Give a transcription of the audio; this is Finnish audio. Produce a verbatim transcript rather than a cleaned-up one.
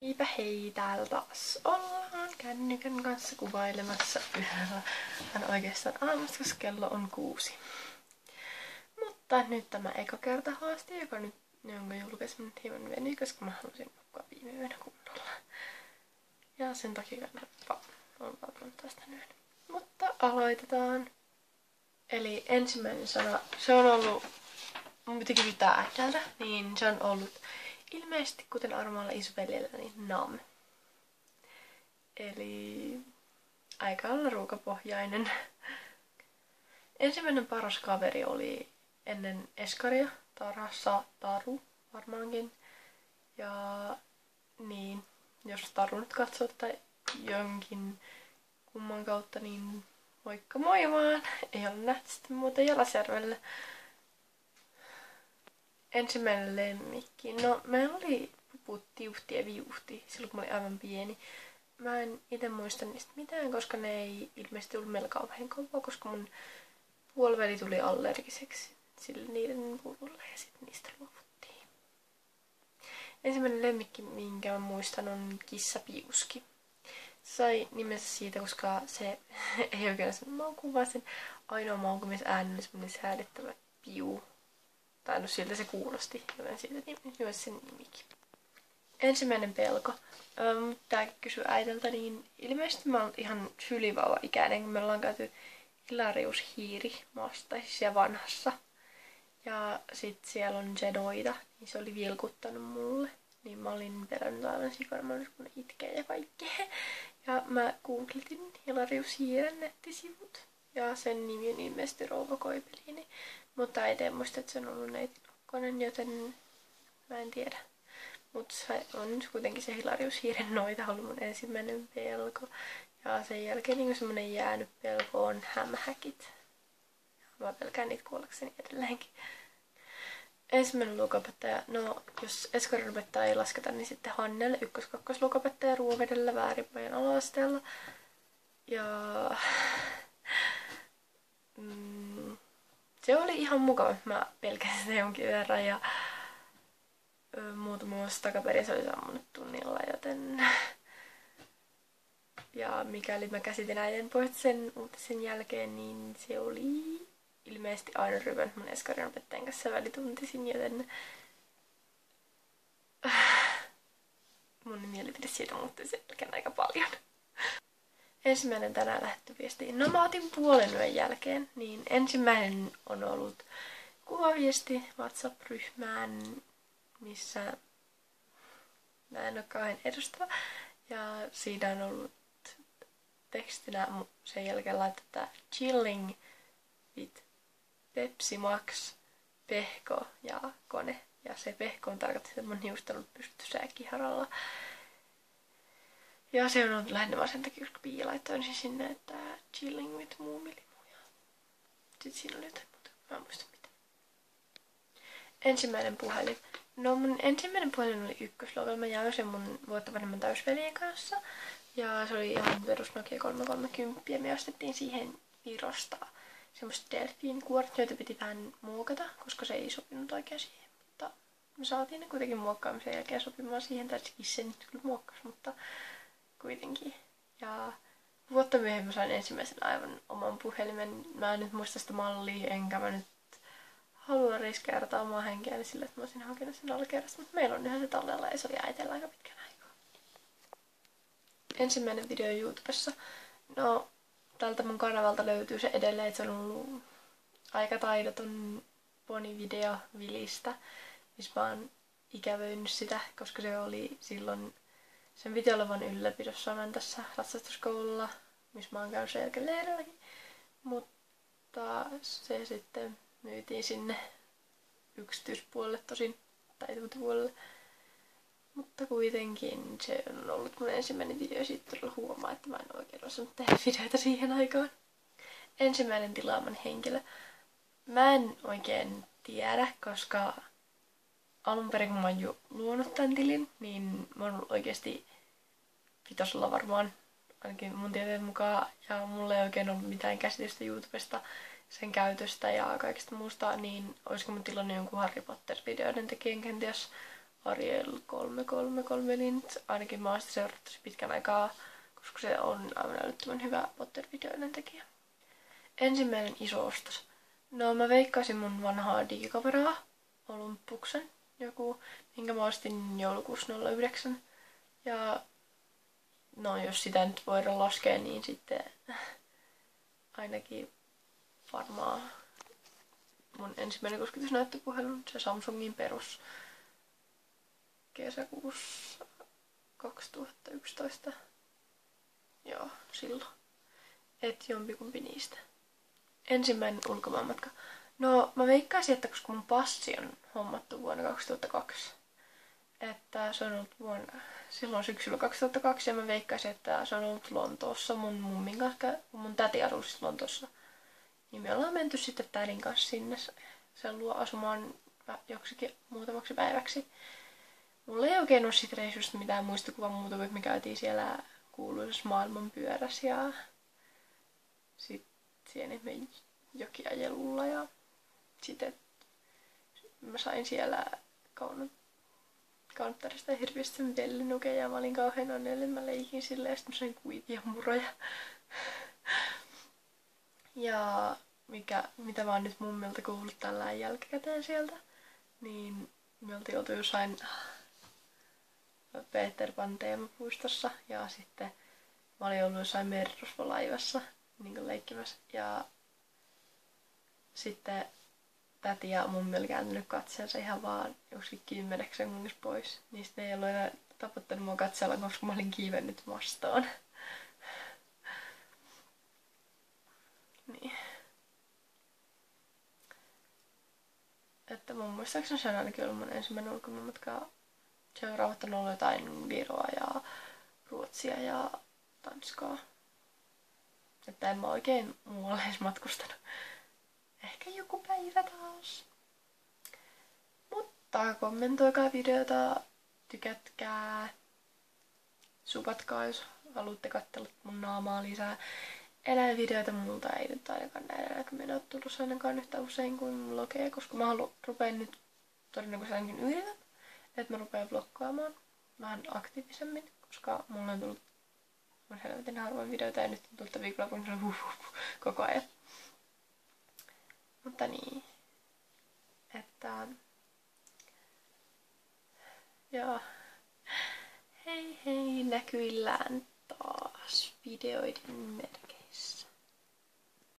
Eipä hei, täällä taas ollaan kännykän kanssa kuvailemassa yöllä. Hän oikeastaan aamusta, koska kello on kuusi. Mutta nyt tämä eka kerta haaste, joka nyt, jonka julkaisin nyt hieman venyi, koska mä halusin nukkua viime yönä kunnolla. Ja sen takia on vaatunut tästä nyt. Mutta aloitetaan. Eli ensimmäinen sana, se on ollut, mun piti kysyä äidältä, niin se on ollut ilmeisesti, kuten armaalla isoveljellä, niin nam. Eli aika olla ruukapohjainen. Ensimmäinen paras kaveri oli ennen eskaria, tarhassa Taru varmaankin. Ja niin, jos Taru nyt katsoo tai jonkin kumman kautta, niin moikka moi vaan. Ei ole nähty sitten muuta Jalasjärvellä. Ensimmäinen lemmikki. No, meillä oli puput Tiuhti ja Viuhti silloin, kun mä olin aivan pieni. Mä en ite muista niistä mitään, koska ne ei ilmeisesti ollut meillä kauhean kovaa, koska mun puoliväli tuli allergiseksi sille niiden puvulle ja sitten niistä luovuttiin. Ensimmäinen lemmikki, minkä mä muistan, on kissa Piuski. Se sai nimensä siitä, koska se ei oikein ole semmoinen mauku, vaan sen ainoa mauku, missä ääni oli semmoinen säädettävä piu. Tai no siltä se kuulosti, joten siitä myös sen nimikin. Ensimmäinen pelko. Ähm, tääkin kysyi äitiltä, niin ilmeisesti mä oon ihan sylivauva-ikäinen, kun me ollaan käyty Hilarius Hiiri maastaisissa vanhassa. Ja sit siellä on Jenoita, niin se oli vilkuttanut mulle. Niin mä olin pelännyt aivan sikana, mä olin kun ne itkee ja kaikkea. Ja mä googletin Hilarius Hiiren nettisivut. Ja sen nimi on ilmeisesti Rouva Koipeliini. Mutta äiti ei muista, että se on ollut neiti Nokkonen, joten mä en tiedä. Mutta se on nyt kuitenkin se Hilarius Hiiren noita ollut mun ensimmäinen pelko. Ja sen jälkeen niin semmonen jäänyt pelko on hämähäkit. Ja mä pelkään niitä kuollakseni edelleenkin. Ensimmäinen luokaopettaja, no jos eskarin opettaja ei lasketa, niin sitten Hannelle, ykkös-kakkos luokaopettaja Ruovedellä väärinpäin ala-asteella. Ja mm, se oli ihan mukava. Mä pelkäsin sitä jonkin verran ja ö, muutama vuosi takaperin se oli sammunut tunnilla, joten ja mikäli mä käsitin äidin pois sen uutisen jälkeen, niin se oli ilmeisesti aina ryhmän mun eskarin opettajan kanssa välituntisin, joten mun mielipide siitä muuttui sen jälkeen aika paljon. Ensimmäinen tänään lähetty viestiin. No mä otin puolen yön jälkeen, niin ensimmäinen on ollut kuvaviesti WhatsApp-ryhmään, missä mä en ole kauhean edustava. Ja siinä on ollut tekstinä sen jälkeen laitetaan chilling with Pepsi Max, Pehko ja Kone. Ja se Pehko on tarkoittanut, että mun hiusta on ollut pystyssä ja kiharalla. Ja se on ollut lähinnä vaan sen takia, koska Pii laittoi sen sinne, että chilling with muumilimu. Ja sit siinä oli jotain muuta. Mä en muista mitä. Ensimmäinen puhelin. No mun ensimmäinen puhelin oli ykkösluokalla. Mä jaoin sen mun vuotta vanhemman täysveljen kanssa. Ja se oli ihan perus Nokia kolmesataakolmekymmentä. Ja me ostettiin siihen Virosta semmoset delfiinikuoret, joita piti vähän muokata, koska se ei sopinut oikein siihen. Mutta me saatiin ne kuitenkin muokkaamisen jälkeen sopimaan siihen. Tai se nyt kyllä muokkasi, mutta kuitenkin. Ja vuotta myöhemmin sain ensimmäisen aivan oman puhelimen. Mä en nyt muista sitä mallia, enkä mä nyt halua riskeerata omaa henkeäni sillä, että mä olisin hakenut sen alkeerasta. Mutta meillä on yhä se tallella ja se oli äitellä aika pitkän aikaa. Ensimmäinen video YouTubessa. No, tältä mun kanavalta löytyy se edelleen, että se on ollut aika taidoton ponivideo Vilistä, missä mä oon ikävöinyt sitä, koska se oli silloin sen piti olla vaan ylläpidossa olen tässä ratsastuskoululla, missä mä oon käynyt sen jälkeen leirilläkin. Mutta se sitten myytiin sinne yksityispuolelle tosin, tai tuutepuolelle. Mutta kuitenkin se on ollut mun ensimmäinen video ja siitä todella huomaa, että mä en oikein osannut tehdä videoita siihen aikaan. Ensimmäinen tilaamani henkilö. Mä en oikein tiedä, koska alun perin kun mä oon jo luonut tän tilin, niin mä oon oikeesti pitäisi olla varmaan ainakin mun tietojen mukaan. Ja mulla ei oikein ollut mitään käsitystä YouTubesta, sen käytöstä ja kaikesta muusta, niin olisiko mun tilannut jonkun Harry Potter-videoiden tekijän kenties Ariel kolme kolme kolme, niin ainakin mä oon sitä seurannut tosi pitkän aikaa, koska se on aivan älyttömän hyvä Potter-videoiden tekijä. Ensimmäinen iso ostos. No mä veikkaisin mun vanhaa digikameraa, Olympuksen, joku, minkä mä ostin joulukuussa nolla yhdeksän. Ja no jos sitä nyt voidaan laskea, niin sitten ainakin varmaan mun ensimmäinen kosketusnäyttöpuhelu, se Samsungin perus kesäkuussa kaksituhattayksitoista. Joo, silloin. Et jompikumpi niistä. Ensimmäinen ulkomaanmatka. No mä veikkaisin, että koska mun passi on hommattu vuonna kaksituhattakaksi, että se on ollut vuonna, silloin syksyllä kaksituhattakaksi, ja mä veikkaisin, että se on ollut Lontoossa mun mummin kanssa, kun mun täti asui siis Lontoossa. Niin me ollaan menty sitten tädin kanssa sinne sen luo asumaan joksikin muutamaksi päiväksi. Mulla ei oikein ole siitä reissusta mitään muistikuvaa muuta kuin, että me käytiin siellä kuuluisessa maailmanpyörässä ja sitten siellä me jokiajelulla ja sitten mä sain siellä kaunottäristä hirveästi sen vellinukeja ja mä olin kauhean onnellinen, mä leikin silleen ja sitten mä sain kuivia muroja. Ja mikä, mitä mä oon nyt mummilta kuullut tällä jälkikäteen sieltä, niin me oltiin oltu jossain Peter Pan teemapuistossa ja sitten mä olin ollut jossain merirosvolaivassa niin leikkimässä ja sitten täti ja mummi oli kääntynyt katseensa ihan vaan joskin kymmeneksi sekunniksi pois. Niin sitten ei ollut enää taputtanut mua katsella, koska mä olin kiivennyt mastoon. Niin. Että mun muistaakseni se on ainakin ollut mun ensimmäinen ulkomaanmatka. Seuraavat on ollut jotain Viroa ja Ruotsia ja Tanskaa. Että en mä oikein muualle edes matkustanut. Ehkä joku päivä taas. Mutta kommentoikaa videota, tykätkää, supatkaa jos haluatte katsella mun naamaa lisää. Eläinvideoita multa ei nyt ainakaan näillä näkymin ole tullut ainakaan yhtä usein kuin vlogeja, koska mä haluan, rupean nyt todennäköisesti ainakin yritän, että mä rupean vloggaamaan vähän aktiivisemmin, koska mulla on tullut mun helvetin harvoin videoita ja nyt on tullut viikonloppuun huh, huh, huh, koko ajan. Mutta niin, että joo, hei hei näkyillään taas videoiden merkeissä.